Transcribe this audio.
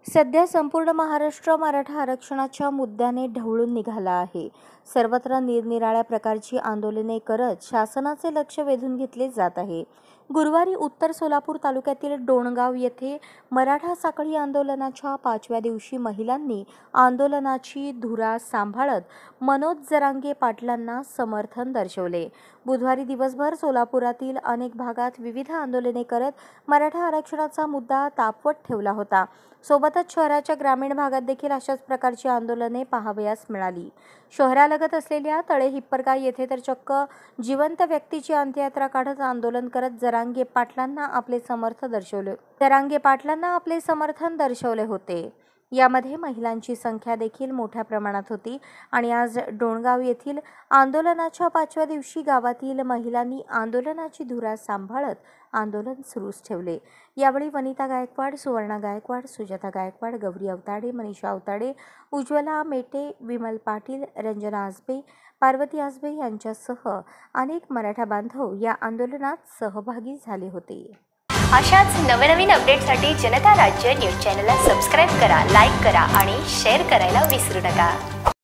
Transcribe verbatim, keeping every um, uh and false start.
सध्या संपूर्ण महाराष्ट्र मराठा आरक्षणाच्या मुद्द्याने ढवळून निघाला आहे। सर्वत्र निरनिराळ्या प्रकारची आंदोलने करत शासनाचे लक्ष वेधून घेतले जात आहे। गुरुवारी उत्तर सोलापूर तालुक्यातील डोणगाव येथे मराठा साखळी आंदोलनाच्या पाचव्या दिवशी महिलांनी आंदोलनाची धुरा सांभाळत मनोज जरांगे पाटलांना समर्थन दर्शवले। बुधवारी दिवसभर सोलापुरातील अनेक भागात विविध आंदोलने करत मराठा आरक्षणाचा मुद्दा तापवत ठेवला होता। सोबतच शहराच्या ग्रामीण भागात देखील अशाच प्रकारची आंदोलने पाहावयास मिळाली। शहरालगत असलेल्या तळे हिप्परगाव येथे तर चक्क जिवंत व्यक्तीची अंत्ययात्रा काढत आंदोलन करत जरांगे पाटलांना आपले समर्थन दर्शवले जरांगे पाटलांना आपले समर्थन दर्शवले होते। यामध्ये महिलांची संख्या देखील मोठ्या प्रमाणात होती आणि आज डोणगाव येथील आंदोलनाच्या पाचव्या दिवशी गावातील महिलांनी आंदोलनाची धुरा सांभाळत आंदोलन सुरूच ठेवले। यावेळी वनिता गायकवाड, सुवर्णा गायकवाड, सुजाता गायकवाड, गौरी अवताडे, मनीषा अवताडे, उज्ज्वला मेटे, विमल पाटील, रंजना आसबे, पार्वती आसबे यांच्यासह अनेक मराठा बांधव या आंदोलनात सहभागी झाले होते। अशाच नवनवीन अपडेटसाठी जनता राज्य न्यूज चॅनलला सबस्क्राईब करा, लाईक करा आणि शेअर करायला विसरू नका।